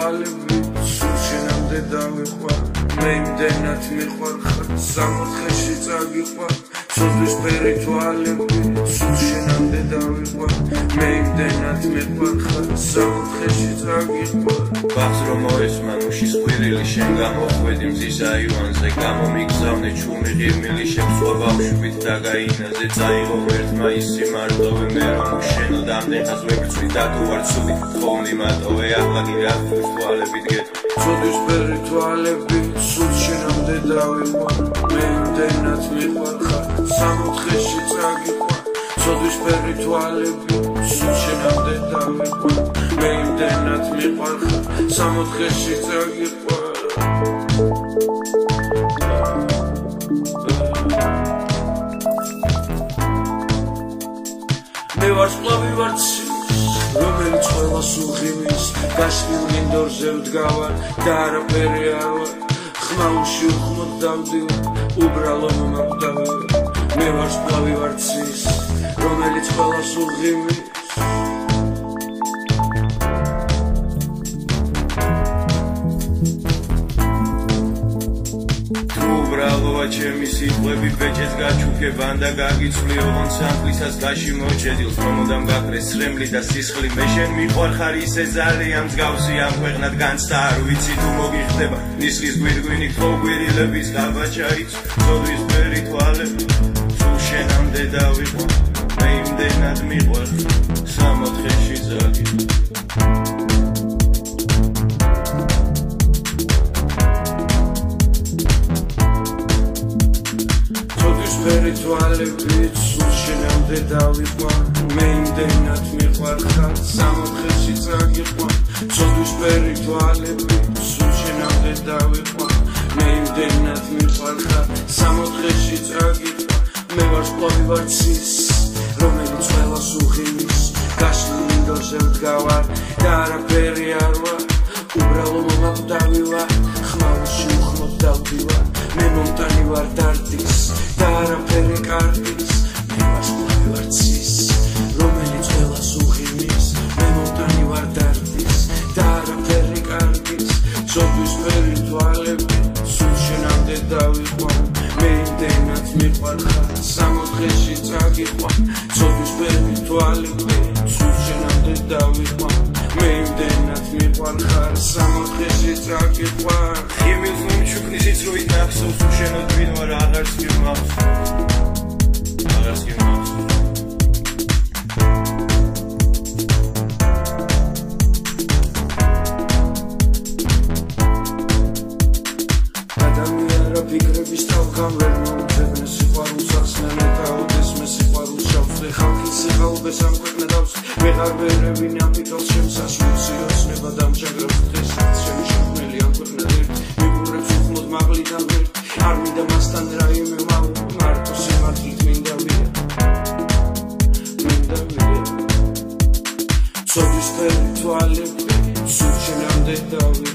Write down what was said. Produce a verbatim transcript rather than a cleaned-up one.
თვალები სულ შენამდე დავიყვარ მე იმდენად მიყვარ ხარ სამოთხეში წაგიყვარ ცოდვის ფერი თვალები სულ შენამდე დავიყვარ მე იმდენად მიყვარ ხარ სამოთხეში წაგიყვარ ბახს რომ მოესმან უშის ყვირილი შენ გამოხვედი მზის აივანზე გამომიგზავნე ჩუმი ღირმილი შემსვა ბავშვით დაგაინაზე წაიღო ერთმა ისი მარტოვე მე რომ უშენო დამდენხას ვებცვი და თუ არ ცუდი ხოვნი მარტოვე აღლაგი გახვის თვალებით გეტყვი ცოდვის ფერი თვალები სულ შენამდე დავიყვარ მე იმდენად მიყვარ ხარ სამოთხეში წაგიყვარ ცოდვის ფერი თვალები სულ შენამდე დავიყვარ მე იმდენად მიყვარ ხარ სამოთხეში წაგიყვარ მე ვარ სკლავი ვარ რომელიც ყველას უღიმის გაშლილ მინდორზე ვდგავარ და არაფერი არ ვარ ხმაურში უხმოდ დავდივარ უბრალო მომავდავარ მე ვარ სკლავი ვარ ცის რომელიც ყველას უღიმის უბრალოა ჩემი სიტყვები ბეჭედს გაჩუქებან და გაგიცვლი ოღონდ სამთლისას გაში მოჭედილს მომოდამ გაქრეს ცრემლი და სისხლი მე შენ მიყვარ ხარ ისე ძალიან მსგავსი ამ ქვეყნად განცდა არ ვიცი თუ მოგიხდება ნისლის გვირგვინი ხო გვირილების გაბაჩაიც ცოდვის ფერი თვალები სულ შენამდე დავიყვარ მე იმდენად მიყვარ სამოთხეში წაგიყვარ ფერი თვალები სულ შენამდე დავიყვარ მე იმდენად მიყვარ ხარ სამოთხეში წაგიყვარ ცოდვის ფერი თვალები სულ შენამდე დავიყვარ მე იმდენად მიყვარ ხარ სამოთხეში წაგიყვარ მე ვარ სკლავი ვარ ცის რომელიც ყველას უღიმის გაშლილ მინდორზე ვდგავარ და არაფერი არ ვარ უბრალო მომავდავი ვარ ხმაურში უხმოდ დავდივარ მე მომტანი ვარ დარდის და არაფერი კარგის მე ვარ სკლავი ვარ ცის რომელიც ყველას უღიმის მე მომტანი ვარ დარდის და არაფერი კარგის ცოდვის ფერი თვალები სულ შენამდე დავიყვარ მე იმდენად მიყვარ ხარ სამოთხეში წაგიყვარ ცოდვის ფერი თვალები სულ შენამდე დავიყვარ მე იმდენად მიყვარ ხარ სამოთხეში წაგიყვარ ხიმილს მომჩუქნის იცრუით ნახსოვს უშენო twinვარ აღარც გიმავს აღარც გიმავს ადამიანრა ფიქრების თავგან ვერ მოუძებნე სიყვარულს ახსნელე დაუდეს მე სიყვარულს შავხლე ხალხის სიყალბეს ამ ქვეყნადავს ვეღარ ვერევინ ამ ფიქრს შემსაშვილს ოცნება დამჭაგრებს ჩემი შექმნელი ამ ქვეყნად მიგურებს უხმოდ მაღლიდან ვერ არ მინდა მასთან რაიმე მაუ მარტო სიმართლით მინდა ვირა მინდა ვირა ცოდვის ფერი თვალები სულ შენამდე დავიყვარ